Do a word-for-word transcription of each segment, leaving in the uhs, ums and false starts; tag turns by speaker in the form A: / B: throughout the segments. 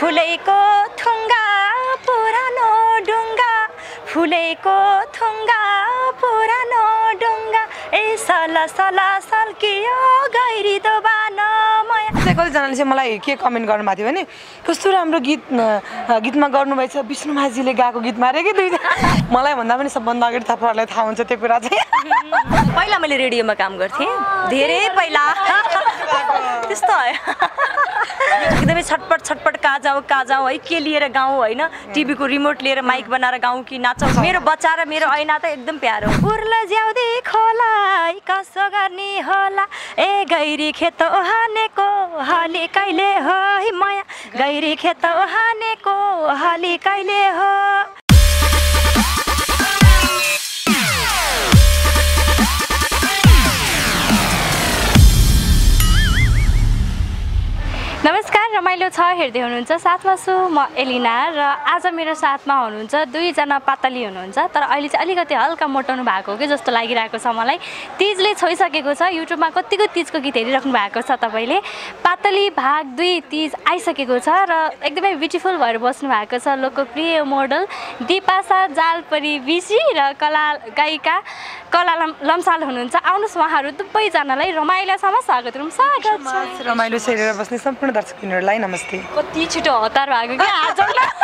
A: फुलेको थुङ्गा पुरानो डुङ्गा फुलेको थुङ्गा पुरानो डुङ्गा ए सला सला सल्कियो गैरी दोबान माया।
B: कतिजनाले चाहिँ मलाई के कमेन्ट गर्नुभएको थियो भने कस्तो राम्रो गीत गीतमा गर्नुभएछ विष्णु माझीले गाएको गीतमा अरे कि दुईजना मलाई भन्दा पनि सबभन्दा अगाडि तपाईँहरूलाई थाहा हुन्छ त्यो कुरा चाहिँ।
A: पहिला मैले रेडियोमा काम गर्थेँ धेरै पहिला त्यस्तो है एकदमै छटपट छटपट कहाँ जाउँ कहाँ जाउँ है के लिएर गाउँ होइन टिभीको रिमोट लिएर माइक बनाएर गाउँ कि नाचौँ। मेरो बच्चा र मेरो ऐना त एकदम प्यारो। उर्ल ज्याउदी खोला कसो गर्ने होला ए गैरी खेत ओहानेको हाली कहिले हो माया गैरी खेत ओहानेको हाली कहिले हो। नमस्कार रमाइलो छ हेर्दै हुनुहुन्छ साथमा छु म एलिना र आज मेरो साथमा हुनुहुन्छ दुईजना पातली हुनुहुन्छ तर अहिले चाहिँ अलिकति हल्का मोटाउनु भएको हो कि जस्तो लागिरहेको छ मलाई। तिजले छोइसकेको छ युट्युबमा कतिको तिजको गीत हेरिराख्नु भएको छ तपाईँले। पातली भाग दुई तिज आइसकेको छ र एकदमै ब्युटिफुल भएर बस्नु भएको छ लोकप्रिय मोडल बिपासा जालपरी बिसी र कला गायिका कला लम्साल हुनुहुन्छ। आउनुहोस् उहाँहरू दुवैजनालाई रमाइलोसम्म स्वागत गरौँ। स्वागत छ।
B: रमाइलो हेरेर बस्ने सम्पूर्ण दर्शकबिनहरूलाई नमस्ते।
A: कति छिटो हतार भएको क्या आज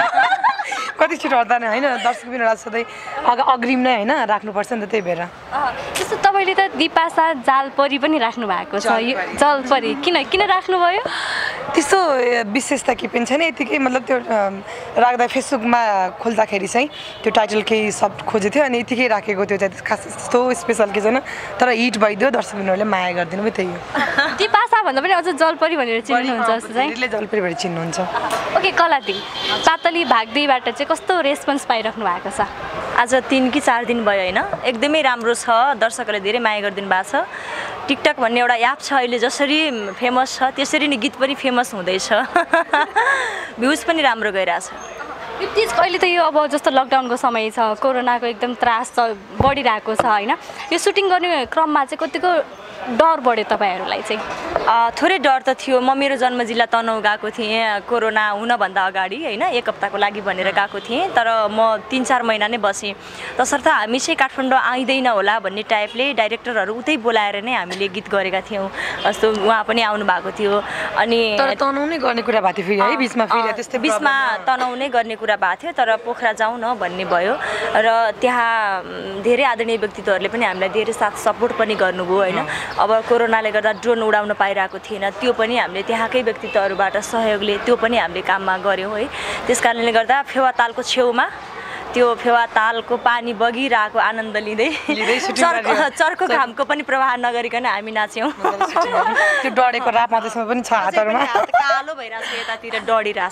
B: कति छिटो हतार होइन दर्शकबिनहरूलाई सधैँ अग अग्रिम नै होइन राख्नुपर्छ नि त त्यही भएर।
A: त्यस्तो तपाईँले त बिपासा जालपरी पनि राख्नु भएको छ जलपरी किन किन राख्नुभयो?
B: त्यस्तो विशेषता केही पनि छैन यतिकै मतलब त्यो राख्दा फेसबुकमा खोल्दाखेरि चाहिँ त्यो टाइटल केही शब्द खोजेको थियो अनि यतिकै राखेको त्यो चाहिँ खास त्यस्तो स्पेसल के छैन तर हिट भइदियो दर्शकबिनहरूले माया गरिदिनु भयो त्यही हो।
A: बिपासा भन्दा पनि अझ जलपरी भनेर चिन्नुहुन्छ जस्तो चाहिँ
B: जलपरी भनेर चिन्नुहुन्छ।
A: ओके कला दी पातली भाग दुईबाट चाहिँ कस्तो रेस्पोन्स पाइराख्नु भएको छ? आज तिन कि चार दिन भयो होइन एकदमै राम्रो छ दर्शकहरूले धेरै माया गरिदिनु भएको छ। टिकटक भन्ने एउटा एप छ अहिले जसरी फेमस छ त्यसरी नै गीत पनि फेमस हुँदैछ भ्युज पनि राम्रो गइरहेछ। यो तिज अहिले त यो अब जस्तो लकडाउनको समय छ कोरोनाको एकदम त्रास छ बढिरहेको छ होइन यो सुटिङ गर्ने क्रममा चाहिँ कतिको डर बढ्यो तपाईँहरूलाई चाहिँ? थोरै डर त थियो। म मेरो जन्म जिल्ला तनहुँ गएको थिएँ कोरोना हुनभन्दा अगाडि होइन एक हप्ताको लागि भनेर गएको थिएँ तर म तिन चार महिना नै बसेँ तसर्थ हामी चाहिँ काठमाडौँ आइँदैन होला भन्ने टाइपले डाइरेक्टरहरू उतै बोलाएर नै हामीले गीत गरेका थियौँ जस्तो उहाँ पनि आउनु भएको थियो। अनि
B: तनहुँ नै गर्ने कुरा भएको थियो फेरि है बिचमा फेरि त्यस्तै
A: बिचमा तनहुँ नै गर्ने कुरा भएको थियो तर पोखरा जाउँ न भन्ने भयो र त्यहाँ धेरै आदरणीय व्यक्तित्वहरूले पनि हामीलाई धेरै साथ सपोर्ट पनि गर्नुभयो होइन। अब कोरोनाले गर्दा ड्रोन उडाउन पाइरहेको थिएन त्यो पनि हामीले त्यहाँकै व्यक्तित्वहरूबाट सहयोगले त्यो पनि हामीले काममा गऱ्यौँ है। त्यस कारणले गर्दा फेवा तालको छेउमा त्यो फेवा तालको पानी बगिरहेको आनन्द लिँदै चर्को चर्को घामको पनि प्रवाह नगरिकन हामी नाच्यौँ।
B: त्यो डढेको राप त्यसमा पनि छ हातहरूमा
A: कालो भइरहेको छ यतातिर डढिरहेछ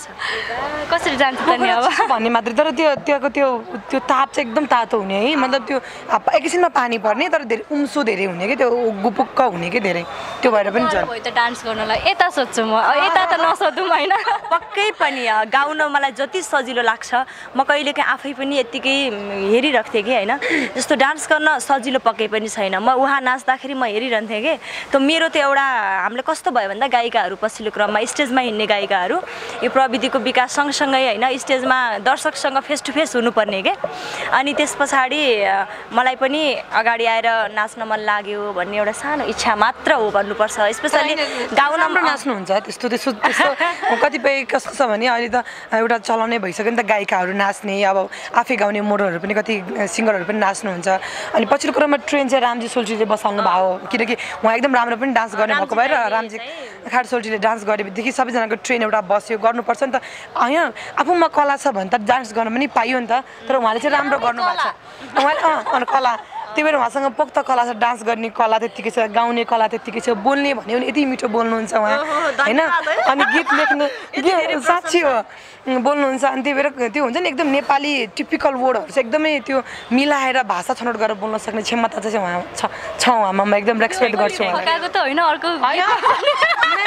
A: कसरी जान्छ त नि अब
B: भन्ने मात्रै तर त्यो त्यहाँको त्यो त्यो ताप चाहिँ एकदम तातो हुने है मतलब त्यो एकैछिनमा पानी पर्ने तर धेरै उम्सो धेरै हुने कि त्यो गुपुक्क हुने कि धेरै त्यो भएर पनि
A: भयो त डान्स गर्नलाई यता सोध्छु म यता त नसोधौँ होइन। पक्कै पनि गाउन मलाई जति सजिलो लाग्छ म कहिलेकाहीँ आफै पनि यतिकै हेरिरहेको थिएँ कि होइन जस्तो डान्स गर्न सजिलो पक्कै पनि छैन। म उहाँ नाच्दाखेरि म हेरिरहन्थेँ कि त मेरो त एउटा हामीले कस्तो भयो भन्दा गायिकाहरू पछिल्लो क्रममा स्टेजमा हिँड्ने गायिकाहरू यो प्रविधिको विकास सँगसँगै होइन स्टेजमा दर्शकसँग फेस टु फेस हुनुपर्ने क्या अनि त्यस पछाडि मलाई पनि अगाडि आएर नाच्न मन लाग्यो भन्ने एउटा सानो इच्छा मात्र हो भन्नुपर्छ। स्पेसली गाउन
B: नाच्नुहुन्छ त्यस्तो त्यस्तो त्यस्तो कतिपय कस्तो छ भने अहिले त एउटा चलाउनै भइसक्यो नि त गायिकाहरू नाच्ने अब आफै गाउने मोडलहरू पनि कति सिङ्गरहरू पनि नाच्नुहुन्छ अनि पछिल्लो क्रममा ट्रेन चाहिँ रामजी सोल्टीले बसाल्नु भयो किनकि उहाँ एकदम राम्रो पनि डान्स गर्ने भएको भएर रामजी खाड सोल्टीले डान्स गरेपछि सबैजनाको ट्रेन एउटा बस्यो गर्नुपर्छ नि त होइन आफूमा कला छ भने त डान्स गर्न पनि पाइयो नि त तर उहाँले चाहिँ राम्रो गर्नुभएको छ उहाँले अँ अनि कला त्यही भएर उहाँसँग पोख्त कला छ डान्स गर्ने कला त्यत्तिकै छ गाउने कला त्यत्तिकै छ बोल्ने भन्यो भने यति मिठो बोल्नुहुन्छ उहाँ होइन अनि गीत लेख्ने गीत साँच्ची हो बोल्नुहुन्छ अनि त्यही भएर त्यो हुन्छ नि एकदम नेपाली टिपिकल वर्डहरू चाहिँ एकदमै त्यो मिलाएर भाषा छनौट गरेर बोल्न सक्ने क्षमता चाहिँ उहाँ छ छ उहाँमा म एकदम रेस्पेक्ट गर्छु उहाँलाई।
A: त होइन अर्को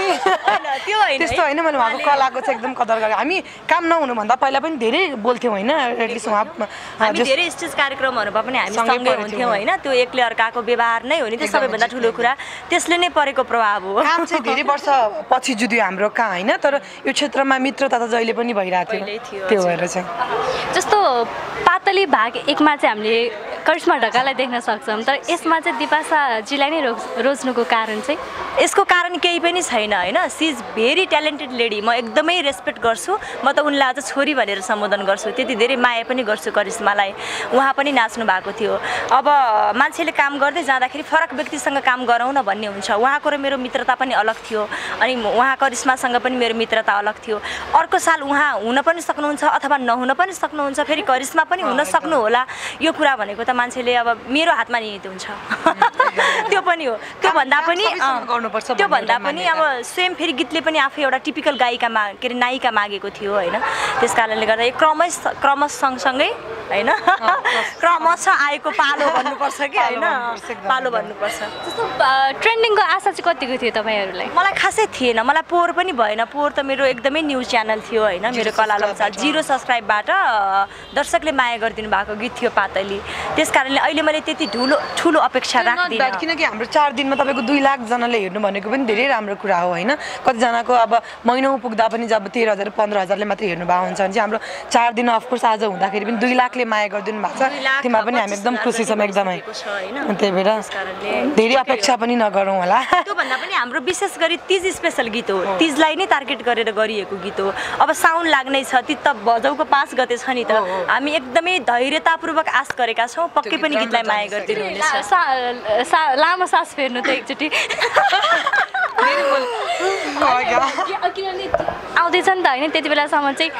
A: त्यो होइन
B: त्यस्तो होइन मैले उहाँको कलाको चाहिँ एकदम कदर गरेँ हामी काम नहुनुभन्दा पहिला पनि धेरै बोल्थ्यौँ होइन एटलिस्ट उहाँ
A: हामी धेरै स्टेज कार्यक्रमहरूमा पनि हामी सँगै हुन्थ्यौँ होइन त्यो एकले अर्काको व्यवहार नै हो नि त्यो सबैभन्दा ठुलो कुरा त्यसले नै परेको प्रभाव हो
B: काम चाहिँ धेरै वर्ष पछि जुद्यो हाम्रो कहाँ होइन तर यो क्षेत्रमा मित्रता त जहिले पनि भइरहेको थियो त्यो भएर चाहिँ
C: जस्तो पातली भाग एकमा चाहिँ हामीले करिश्मा ढकाललाई देख्न सक्छौँ तर यसमा चाहिँ बिपासाजीलाई नै रोज रोज्नुको कारण चाहिँ
A: यसको कारण केही पनि छैन होइन she is very talented lady म एकदमै रेस्पेक्ट गर्छु म त उनलाई आज छोरी भनेर सम्बोधन गर्छु त्यति धेरै माया पनि गर्छु करिश्मालाई उहाँ पनि नाच्नु भएको थियो अब मान्छेले काम गर्दै जाँदाखेरि फरक व्यक्तिसँग काम गरौँ न भन्ने हुन्छ उहाँको र मेरो मित्रता पनि अलग थियो अनि उहाँ करिश्मासँग पनि मेरो मित्रता अलग थियो अर्को साल उहाँ हुन पनि सक्नुहुन्छ अथवा नहुन पनि सक्नुहुन्छ फेरि करिश्मा पनि हुन सक्नु होला यो कुरा भनेको त मान्छेले अब मेरो हातमा निहित हुन्छ त्यो पनि हो त्यो भन्दा पनि त्यो भन्दा पनि अब सेम फेरि गीतले पनि आफै एउटा टिपिकल गायिका मा के अरे नायिका मागेको थियो होइन त्यस कारणले गर्दा यो क्रमश क्रमश सँगसँगै होइन क्रमश आएको पालो भन्नुपर्छ कि होइन पालो भन्नुपर्छ
C: जस्तो ट्रेन्डिङको आशा चाहिँ कतिको थियो तपाईँहरूलाई
A: मलाई खासै थिएन मलाई पोहोर पनि भएन पोहोर त मेरो एकदमै न्युज च्यानल थियो होइन मेरो कला लम्साल जिरो सब्सक्राइबबाट दर्शकले माया गरिदिनु भएको गीत थियो पातली त्यस कारणले अहिले मैले त्यति ठुलो ठुलो अपेक्षा राख्दिनँ
B: किनकि हाम्रो चार दिनमा तपाईँको दुई लाखजनाले हेर्नु भनेको पनि धेरै राम्रो कुरा हो होइन कतिजनाको अब महिनौ पुग्दा पनि जब तेह्र हजार पन्ध्र हजारले मात्रै हेर्नु भएको हुन्छ भने चाहिँ हाम्रो चार दिन अफकोर्स आज हुँदाखेरि पनि दुई लाखले माया गरिदिनु भएको छ त्यसमा पनि हामी एकदम खुसी छौँ एकदमै त्यही भएर धेरै अपेक्षा पनि नगरौँ होला
A: त्योभन्दा पनि हाम्रो विशेष गरी तिज स्पेसल गीत हो तिजलाई नै टार्गेट गरेर गरिएको गीत हो अब साउन्ड लाग्नै छ ती त भजौको पाँच गते छ नि त हामी एकदमै धैर्यतापूर्वक आश गरेका छौँ पक्कै पनि गीतलाई माया गरिदिनु हुनेछ
C: लामो सास फेर्नु त एकचोटि आउँदैछ नि त होइन त्यति बेलासम्म चाहिँ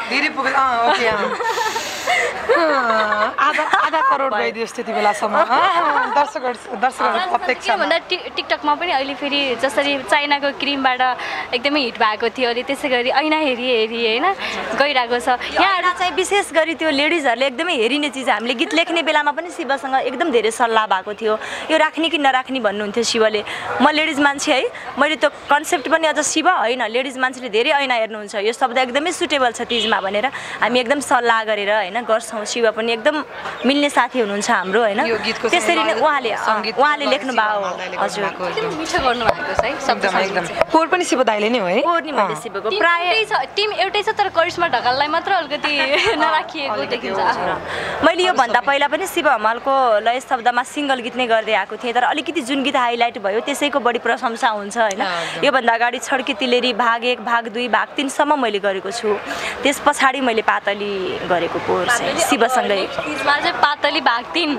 B: आधा आधा करोड गइदियो त्यति बेलासम्म दर्शकहरू दर्शकहरूको अपेक्षा
C: भन्दा टिकटकमा पनि अहिले फेरि जसरी चाइनाको क्रिमबाट एकदमै हिट भएको थियो अहिले त्यसै गरी ऐना हेरी हेरी होइन गइरहेको छ
A: यहाँ चाहिँ विशेष गरी त्यो लेडिजहरूले एकदमै हेरिने चिज हामीले गीत लेख्ने बेलामा पनि शिवसँग एकदम धेरै सल्लाह भएको थियो यो राख्ने कि नराख्ने भन्नुहुन्थ्यो शिवले म लेडिज मान्छे है मैले त्यो कन्सेप्ट पनि अझ शिव होइन लेडिज मान्छेले धेरै ऐना हेर्नुहुन्छ यो शब्द एकदमै सुटेबल छ तिजमा भनेर हामी एकदम सल्लाह गरेर होइन गर्छौँ शिव पनि एकदम मिल्ने साथी हुनुहुन्छ हाम्रो होइन त्यसरी नै उहाँले उहाँले लेख्नु भएको हजुर
C: मिठो गर्नुभएको छ है शब्द
B: एकदम पोहोर पनि शिव दाइले नै हो है
A: पोहोर नि मैले शिवको प्राय
C: टिम एउटै छ तर करिश्मा ढकाललाई मात्र अलिकति नराखिएको देखिन्छ
A: मैले यो भन्दा पहिला पनि शिव हमालको लय शब्दमा सिङ्गल गीत नै गर्दै आएको थिएँ तर अलिकति जुन गीत हाइलाइट भयो त्यसैको बढी प्रशंसा हुन्छ होइन योभन्दा अगाडि छड्के तिलेरी भाग एक भाग दुई भाग तिनसम्म मैले गरेको छु त्यस पछाडि मैले पातली गरेको पोहोर शिवसँगै
C: चाहिँ पातली भाग तिन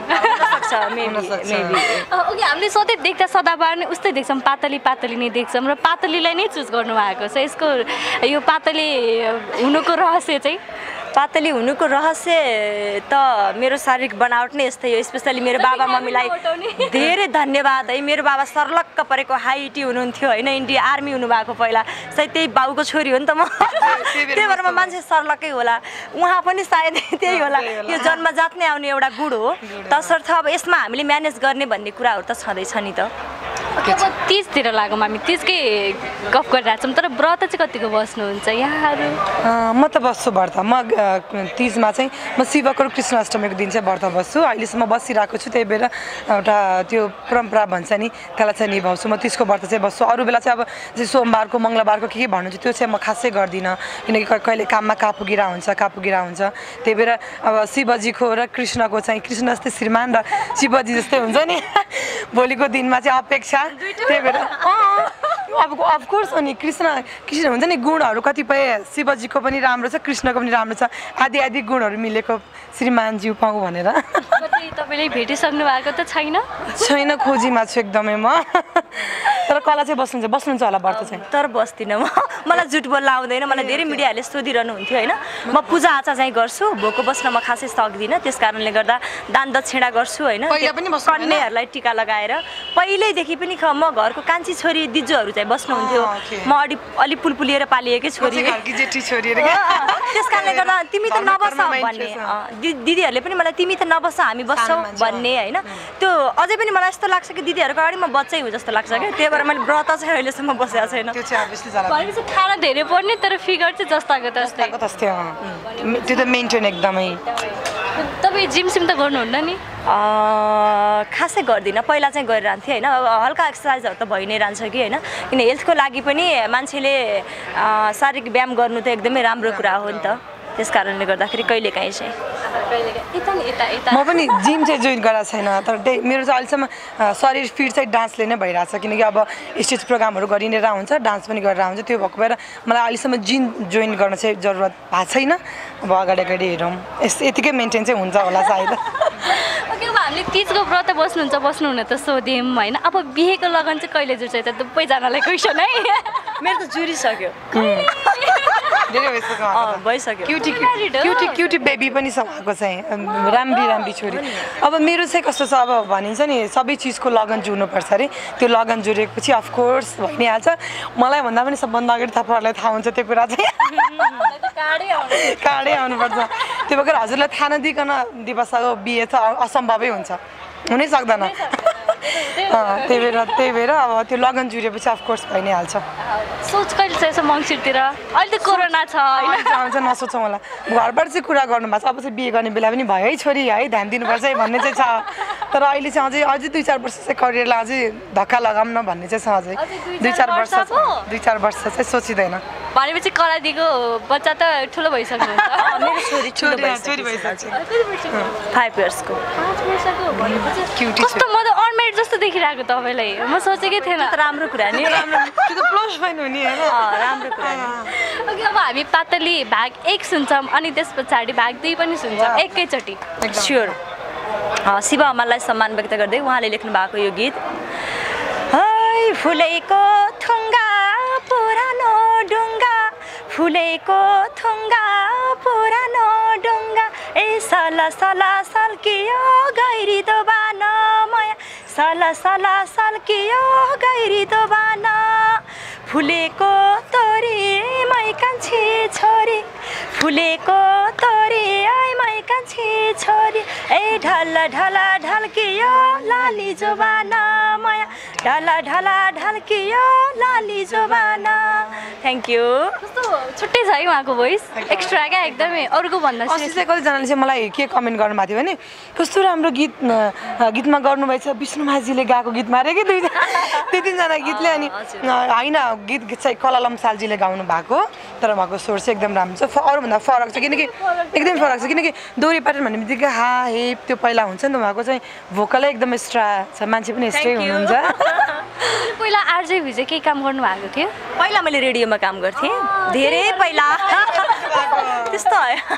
C: ओके हामीले सधैँ देख्दा सदाबार नै उस्तै देख्छौँ पातली पातली नै देख्छौँ र पातलीलाई नै चुज गर्नुभएको छ यसको यो पातली हुनुको रहस्य चाहिँ
A: पातली हुनुको रहस्य त मेरो शारीरिक बनावट नै यस्तै हो स्पेसली मेरो बाबा मम्मीलाई धेरै धन्यवाद है मेरो बाबा सर्लक्क परेको हाइटी हुनुहुन्थ्यो होइन इन्डिया आर्मी हुनुभएको पहिला सायद त्यही बाउको छोरी हो नि त म त्यही भएर म मान्छे सर्लक्कै होला उहाँ पनि सायद त्यही होला यो जन्मजात नै आउने एउटा गुण हो तसर्थ अब यसमा हामीले म्यानेज गर्ने भन्ने कुराहरू त छँदैछ नि त
C: तिजतिर लागौँ हामी तिजकै गफ गरिरहेको छौँ तर व्रत चाहिँ कतिको बस्नुहुन्छ यहाँहरू
B: म त बस्छु व्रत म तिजमा चाहिँ म शिवको कृष्णाष्टमीको दिन चाहिँ व्रत बस्छु अहिलेसम्म बसिरहेको छु त्यही भएर एउटा त्यो परम्परा भन्छ नि त्यसलाई चाहिँ निभाउँछु म तिजको व्रत चाहिँ बस्छु अरू बेला चाहिँ अब चाहिँ सोमबारको मङ्गलबारको के के भन्नुहुन्छ त्यो चाहिँ म खासै गर्दिनँ किनकि कहिले काममा कापुगिरा हुन्छ कापुगिरा हुन्छ त्यही भएर अब शिवजीको र कृष्णको चाहिँ कृष्ण जस्तै श्रीमान र शिवजी जस्तै हुन्छ नि भोलिको दिनमा चाहिँ अपेक्षा त्यही भएर अब अफकोर्स अनि कृष्ण कृष्ण हुन्छ नि गुणहरू कतिपय शिवजीको पनि राम्रो छ कृष्णको पनि राम्रो छ आदि आदि गुणहरू मिलेको श्रीमानज्यू पाऊँ भनेर
C: तपाईँले भेटिसक्नु भएको त छैन
B: छैन खोजीमा छु एकदमै म तर कला चाहिँ बस्नुहुन्छ बस्नुहुन्छ होला व्रत चाहिँ
A: तर बस्दिनँ म मलाई जुट बोल्न आउँदैन मलाई धेरै मिडियाहरूले सोधिरहनु हुन्थ्यो होइन म पूजा आचा चाहिँ गर्छु भोको बस्न म खासै सक्दिनँ त्यस कारणले गर्दा दान दक्षिणा गर्छु होइन कन्याहरूलाई टिका लगाएर पहिल्यैदेखि पनि म घरको कान्छी छोरी दिजूहरू चाहिँ बस्नुहुन्थ्यो म अलि अलि पुलपुलिएर पालिएकै छोरी त्यस कारणले गर्दा तिमी त नबस भन्ने दिदीहरूले पनि मलाई तिमी त नबस हामी बस्छौँ भन्ने होइन त्यो अझै पनि मलाई यस्तो लाग्छ कि दिदीहरूको अगाडि म बच्चै हो जस्तो लाग्छ क्या त्यही भएर मैले व्रत चाहिँ अहिलेसम्म बसेको छैन
C: भनेपछि खाना धेरै पर्ने तर फिगर चाहिँ जस्ताको तस्तै
B: त्यो त मेन्टेन एकदमै
C: तपाईँ जिम सिम त गर्नुहुन्न नि
A: खासै गर्दिनँ पहिला चाहिँ गरिरहन्थेँ होइन हल्का एक्सर्साइजहरू त भइ नै रहन्छ कि होइन किन हेल्थको लागि पनि मान्छेले शारीरिक व्यायाम गर्नु त एकदमै राम्रो कुरा हो नि त त्यस कारणले गर्दाखेरि कहिलेकाहीँ चाहिँ
B: म पनि जिम चाहिँ जोइन गरेको छैन तर त्यही मेरो चाहिँ अहिलेसम्म शरीर फिट चाहिँ डान्सले नै भइरहेछ किनकि अब स्टेज प्रोग्रामहरू गरिनेर हुन्छ डान्स पनि गरेर हुन्छ त्यो भएको भएर मलाई अहिलेसम्म जिम जोइन गर्न चाहिँ जरुरत भएको छैन अब अगाडि अगाडि हेरौँ यस यतिकै मेन्टेन चाहिँ हुन्छ होला सायद
C: ओके अब हामीले तिजको व्रत बस्नुहुन्छ बस्नुहुन्न त सोध्यौँ होइन अब बिहेको लगन चाहिँ कहिले जुर्छ त दुवैजनालाई क्वेसन है
A: मेरो त जुरिसक्यो भइसक्यो
B: क्युटी क्युटी क्युटी बेबी पनि छ उहाँको चाहिँ राम्री राम्री छोरी अब मेरो चाहिँ कस्तो छ अब भनिन्छ नि सबै चिजको लगन जुर्नुपर्छ अरे त्यो लगन जुरेपछि अफकोर्स भइ नै हाल्छ मलाई भन्दा पनि सबभन्दा अगाडि तपाईँहरूलाई थाहा हुन्छ त्यो कुरा चाहिँ काँडै आउनुपर्छ त्यो भएर हजुरलाई थाहा नदिकन दिपासाको बिहे त असम्भवै हुन्छ हुनै सक्दैन त्यही भएर त्यही भएर अब त्यो लगन जुरेपछि अफकोर्स भइ नै हाल्छ
C: सोच कहिले छ यसो मङ्सिरतिर अहिले त कोरोना छ
B: आउँछ नसोचौँ होला घरबाट चाहिँ कुरा गर्नु भएको छ अब चाहिँ बिहे गर्ने बेला पनि भयो है छोरी है ध्यान दिनुपर्छ है भन्ने चाहिँ छ तर अहिले चाहिँ अझै अझै दुई चार वर्ष चाहिँ करियरलाई अझै धक्का लगाऊँ न भन्ने चाहिँ छ अझै दुई चार वर्ष दुई चार वर्ष चाहिँ सोचिँदैन
C: भनेपछि कलादीको बच्चा त ठुलो भइसक्नु
A: मेरो छोरी छोरी भइसक्यो फाइभ इयर्सको
C: कस्तो म त अनमेरिड जस्तो देखिरहेको तपाईँलाई म सोचेकै थिएन
A: राम्रो कुरा नि
B: त्यो त प्लस पोइन्ट हो नि होइन
A: राम्रो कुरा
C: ओके अब हामी पातली भाग एक सुन्छौँ अनि त्यस पछाडि भाग दुई पनि सुन्छौँ एकैचोटि
A: स्योर शिव हमाललाई सम्मान व्यक्त गर्दै उहाँले लेख्नु भएको यो गीत है फुलेको थुङ्गा पुरानो डुङ्गा फुलेको थुङ्गा पुरानो डुङ्गा ए सला सला सल्कियो गैरी दोबान माया सला सला सल्कियो गैरी दोबान फुलेको तोरी मै कान्छी छोरी फुलेको तोरी आई मै कान्छी छोरी ए ढल ढल ढल्कियो लाली जोबाना माया ढल ढल ढल्कियो लाली जोबाना थ्याङ्क यू
C: कस्तो छुट्टै छ है उहाँको भोइस एक्स्ट्रा क्या एकदमै अरूको भन्दा
B: अस्ति चाहिँ कतिजनाले चाहिँ मलाई के कमेन्ट गर्नुभएको थियो भने कस्तो राम्रो गीत गीतमा गर्नुभएछ विष्णु माझीले गाएको गीतमा अरे कि दुई दुई तिनजना गीतले अनि होइन गीत चाहिँ कला लम्सालजीले गाउनु भएको तर उहाँको स्वर चाहिँ एकदम राम्रो छ अरूभन्दा फरक छ किनकि एकदम फरक छ किनकि दोहोरी प्याटर्न भन्ने बित्तिकै हा हे त्यो पहिला हुन्छ नि त उहाँको चाहिँ भोकलै एकदम एक्स्ट्रा छ मान्छे पनि यस्तै हुनुहुन्छ
C: पहिला आरजे भिजे केही काम गर्नु भएको थियो
A: पहिला मैले रेडियोमा काम गर्थेँ धेरै पहिला त्यस्तो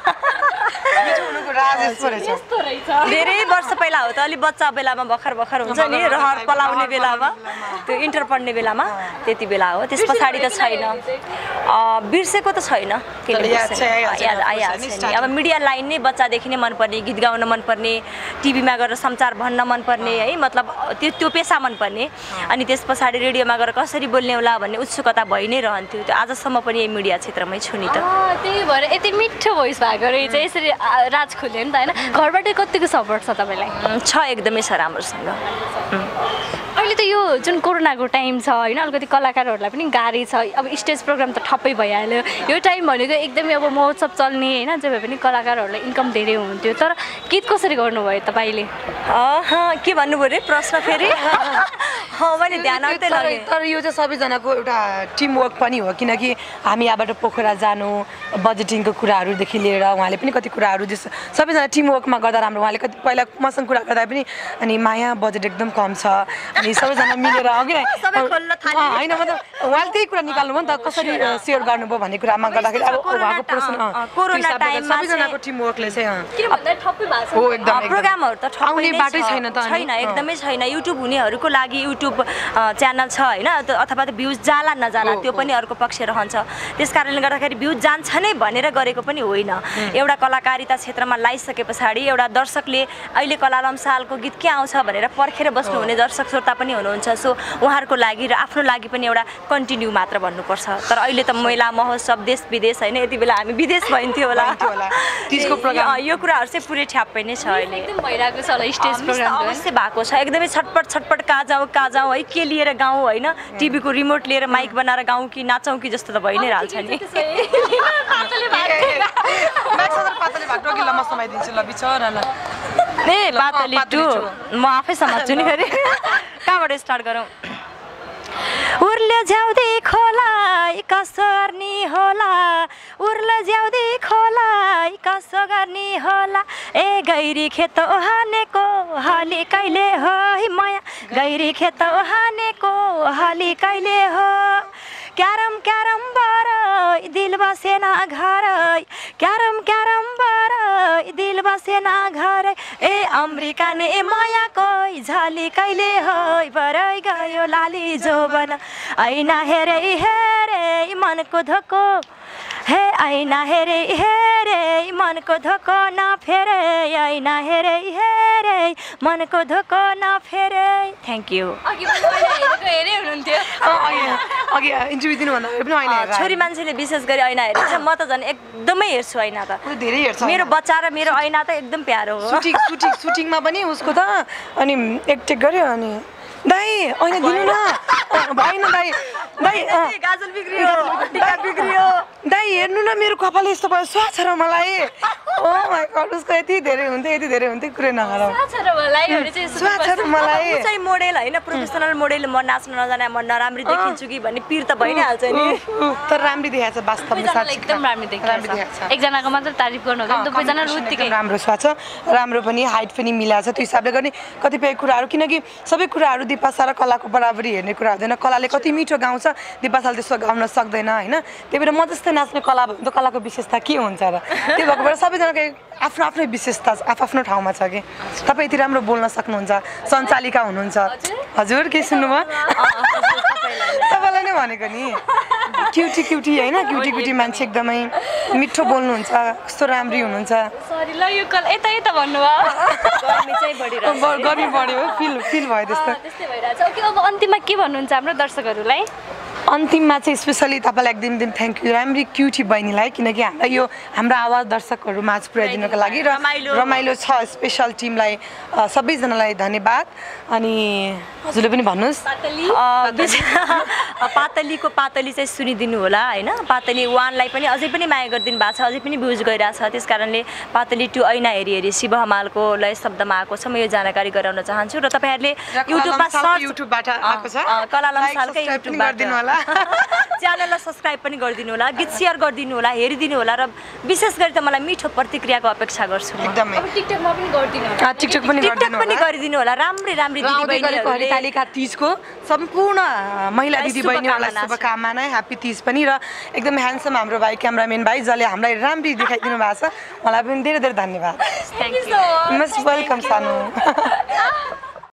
A: धेरै वर्ष पहिला हो त अलि बच्चा बेलामा भर्खर भर्खर हुन्छ नि रहर पलाउने बेलामा त्यो इन्टर पढ्ने बेलामा त्यति बेला हो त्यस पछाडि त छैन बिर्सेको त छैन याद आइहाल्छ नि अब मिडिया लाइन नै बच्चादेखि नै मनपर्ने गीत गाउन मनपर्ने टिभीमा गएर समाचार भन्न मनपर्ने है मतलब त्यो त्यो पेसा मनपर्ने अनि त्यस पछाडि रेडियोमा गएर कसरी बोल्ने होला भन्ने उत्सुकता भइ नै रहन्थ्यो त्यो आजसम्म पनि यही मिडिया क्षेत्रमै छु नि त
C: त्यही भएर यति मिठो भोइस भएको रहेछ यसरी राज खोल्यो नि त होइन घरबाट कतिको सपोर्ट छ तपाईँलाई
A: छ एकदमै छ राम्रोसँग
C: अहिले त यो जुन कोरोनाको टाइम छ होइन अलिकति कलाकारहरूलाई पनि गाह्रै छ अब स्टेज प्रोग्राम त ठप्पै भइहाल्यो यो टाइम भनेको एकदमै अब महोत्सव चल्ने होइन जे भए पनि कलाकारहरूलाई इन्कम धेरै हुन्थ्यो तर गीत कसरी गर्नुभयो तपाईँले
A: के भन्नुभयो रे प्रश्न फेरि मैले ध्यान आउँदै लगेँ
B: तर यो चाहिँ सबैजनाको एउटा टिमवर्क पनि हो किनकि हामी यहाँबाट पोखरा जानु बजेटिङको कुराहरूदेखि लिएर उहाँले पनि कति कुराहरू जस सबैजना टिमवर्कमा गर्दा राम्रो उहाँले कति पहिला मसँग कुरा गर्दा पनि अनि माया बजेट एकदम कम छ अनि सबैजना मिलेर अघि
A: सबै खोल्न थाल्यो।
B: होइन मतलब उहाँले त्यही कुरा निकाल्नु भयो नि त कसरी सेयर गर्नुभयो भन्ने कुरामा गर्दाखेरि अब उहाँको प्रश्न
A: कोरोना टाइममा
B: सबैजनाको टिम वर्कले चाहिँ
C: किन भन्दा ठप्पै भएको छ
B: हो एकदम
A: प्रोग्रामहरू त ठप्पै
B: आउने
A: नै
B: बाटै
A: छ।
B: छैन त अनि।
A: छैन एकदमै छैन युट्युब हुनेहरूको लागि युट्युब च्यानल छ होइन अथवा त भ्युज जाला नजाला त्यो पनि अर्को पक्ष रहन्छ त्यस कारणले गर्दाखेरि भ्युज जान्छ नै भनेर गरेको पनि होइन एउटा कलाकारिता क्षेत्रमा लागिसके पछाडि एउटा दर्शकले अहिले कला लम्सालको गीत के आउँछ भनेर पर्खेर बस्नुहुने दर्शक श्रोता पनि हुनुहुन्छ सो उहाँहरूको लागि र आफ्नो लागि पनि एउटा कन्टिन्यू मात्र भन्नुपर्छ तर अहिले त मेला महोत्सव देश विदेश होइन यति बेला हामी विदेश भइन्थ्यो होला
B: त्यसको प्रोग्राम
A: यो कुराहरू चाहिँ पुरै ठ्याप्पै नै छ अहिले
C: एकदम भइरहेको छ होला स्टेज प्रोग्राम
A: अवश्य भएको छ एकदमै छटपट छटपट कहाँ जाउँ कहाँ जाउँ है के लिएर गाउँ होइन टिभीको रिमोट लिएर माइक बनाएर गाउँ कि नाचौँ कि जस्तो त भइ नै हाल्छ नि
B: पातले भाटो कि लम्बा समाइदिन्छु ल बिचरा ल
A: ए पातली टु म आफै समात्छु नि फेरि कहाँबाट स्टार्ट गरौँ उर्ले ज्याउदी खोला कसो गर्ने होला उर्ले ज्याउदी खोला कसो गर्ने होला ए गैरी खेत हानेको हली कहिले हो माया गैरी खेत हानेको हली कहिले हो क्यारम क्यारम बर दिल बसेन घर क्यारम क्यारम बर दिल बसेन घर ए अमेरिका ने माया कोई झाली कहिले हो बरै गयो लाली जोबन ऐना हेरे हेरे मनको धोको हे ऐना हेरे हेरे मनको धोको नफेरे ऐना हेरे हेरे मनको धोको नफेरे थ्याङ्क यू
C: अघि हेरेको हेरे हुनुहुन्थ्यो
B: अघि इन्टरभ्यू दिनुभन्दा पनि अहिले हेरेर
A: छोरी मान्छेले विशेष गरी ऐना हेरेको छ म त झन् एकदमै हेर्छु ऐना त
B: धेरै हेर्छ
A: मेरो बच्चा र मेरो ऐना त एकदम प्यारो हो
B: सुटिङ सुटिङ सुटिङमा पनि उसको त अनि एकटेक गर्यो अनि दाइ ऐना दिनु न भएन दाइ दाइ
A: गाजल बिग्रियो टिका बिग्रियो
B: दाइ हेर्नु न मेरो कपाल यस्तो भयो स्वाह छ र मलाई ओ माय गॉड उसको यति धेरै हुन्थ्यो यति धेरै हुन्थ्यो कुरै नगरौ स्वाह छ र मलाई
A: ऊ चाहिँ मोडेल होइन प्रोफेसनल मोडेल म नाच्न नजाने म नराम्री देखिन्छु कि भन्ने पिर त भइ नै हाल्छ नि
B: तर राम्री देखाएको छ वास्तवमा साच्चै
C: एकदम राम्रो देखिएको छ एकजनाको मात्र तारिफ गर्नु हो दुवैजना उत्तिकै
B: राम्रो स्वाह छ राम्रो पनि हाइट पनि मिलाएको छ त्यो हिसाबले गर्ने कतिपय कुराहरू किनकि सबै कुराहरू दिपासा र कलाको बराबरी हेर्ने कुरा हुँदैन कलाले कति मिठो गाउँछ दिपासाले त्यस्तो गाउन सक्दैन होइन त्यही भएर म जस्तै नाच्ने कला त कलाको विशेषता के हुन्छ र त्यही भएको भएर सबैजनाको आफ्नो आफ्नै विशेषता आफ्नो ठाउँमा छ कि तपाईँ यति राम्रो बोल्न सक्नुहुन्छ सञ्चालिका हुनुहुन्छ हजुर के सुन्नुभयो तपाईँलाई नै भनेको नि क्युटी क्युटी होइन क्युटी क्युटी मान्छे एकदमै मिठो बोल्नुहुन्छ कस्तो राम्री हुनुहुन्छ
C: सरी ल यो कल यता यता भन्नुभयो
A: गर्मी चाहिँ बढिरहेको
B: गर्मी बढ्यो फिल फिल भयो त्यस्तो
C: त्यस्तै भइरहेछ ओके अब अन्तिममा के भन्नुहुन्छ हाम्रो दर्शकहरूलाई
B: अन्तिममा चाहिँ स्पेसली तपाईँलाई एकदम दिन थ्याङ्क यू राम्री क्युटी बहिनीलाई किनकि हामीलाई यो हाम्रो आवाज दर्शकहरू माझ पुर्याइदिनुको लागि र रमाइलो छ स्पेसल टिमलाई सबैजनालाई धन्यवाद अनि हजुरले पनि भन्नुहोस्
A: पातलीको पातली चाहिँ सुनिदिनु होला होइन पातली वानलाई पनि अझै पनि माया गरिदिनु भएको छ अझै पनि भ्युज गइरहेको छ त्यस कारणले पातली टु ऐना हेरी हेरी शिव हमालको लय शब्दमा आएको छ म यो जानकारी गराउन चाहन्छु र तपाईँहरूले युट्युबमा सर्च
B: युट्युबबाट आएको छ
A: कला लम्सालकै युट्युबबाट च्यानललाई सब्सक्राइब पनि गरिदिनु होला गीत सेयर गरिदिनु होला हेरिदिनु होला र विशेष गरी त मलाई मिठो प्रतिक्रियाको अपेक्षा गर्छु
B: एकदमै
C: टिकटकमा पनि गरिदिनु होला
B: टिकटक पनि
A: टिकटक पनि गरिदिनु होला राम्रै राम्रै दिदीबहिनीहरूले
B: हरितालिका तीजको सम्पूर्ण महिला दिदीबहिनीहरूलाई शुभकामना नै ह्याप्पी तीज पनि र एकदम ह्यान्डसम हाम्रो भाइ क्यामेराम्यान भाइ जसले हामीलाई राम्ररी देखाइदिनु भएको छ मलाई पनि धेरै धेरै धन्यवाद
A: थ्याङ्क यू
B: मोस्ट वेलकम सानु